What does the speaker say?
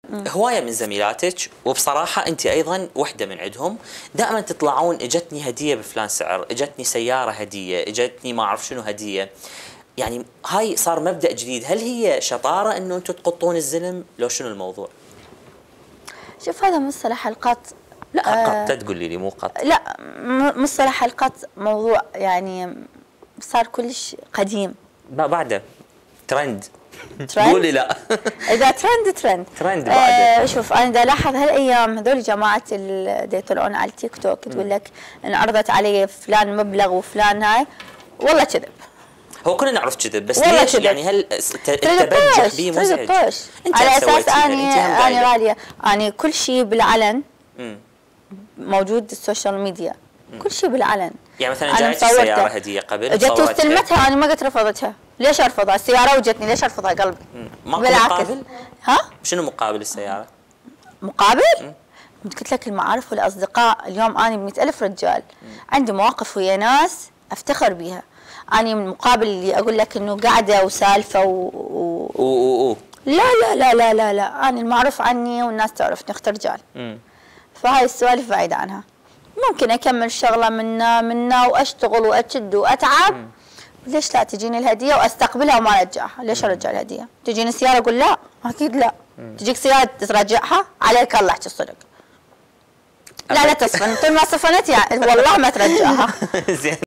هوايه من زميلاتك، وبصراحه انت ايضا وحده من عندهم، دائما تطلعون اجتني هديه بفلان سعر، اجتني سياره هديه، اجتني ما اعرف شنو هديه. يعني هاي صار مبدأ جديد، هل هي شطاره انه انتم تقطون الزلم لو شنو الموضوع؟ شوف هذا مصطلح حلقات. لا قط تقولي لي مو قط. لا مصطلح حلقات موضوع يعني صار كلش قديم. بعده ترند. ترند؟ قولي لا. اذا ترند بعده. شوف انا دا لاحظ هالايام هذول جماعه اللي يطلعون على التيك توك تقول لك انعرضت علي فلان مبلغ وفلان هاي، والله كذب. هو كلنا نعرف كذب، بس ليش يعني هل التبجح به مزعج؟ انت على اساس اني غاليه، اني كل شيء بالعلن موجود السوشيال ميديا، كل شيء بالعلن. يعني مثلا جايتك سياره هديه قبل جت واستلمتها، انا ما قلت رفضتها، ليش ارفضها؟ السياره وجتني ليش ارفضها قلبي؟ ماكو مقابل؟ ها؟ شنو مقابل السياره؟ مقابل؟ قلت لك المعارف والاصدقاء، اليوم انا ب 100,000 رجال، عندي مواقف ويا ناس افتخر بيها. أنا من مقابل اللي أقول لك إنه قاعدة وسالفة لا لا لا لا لا لا، أنا المعروف عني والناس تعرفني أخت رجال. فهاي السوالف بعيدة عنها. ممكن أكمل شغلة منا وأشتغل وأشد وأتعب. ليش لا تجيني الهدية وأستقبلها وما أرجعها؟ ليش أرجع الهدية؟ تجيني سيارة أقول لا، أكيد لا. تجيك سيارة ترجعها؟ عليك الله احكي الصدق. لا تصفن، طول ما صفنت يعني والله ما ترجعها.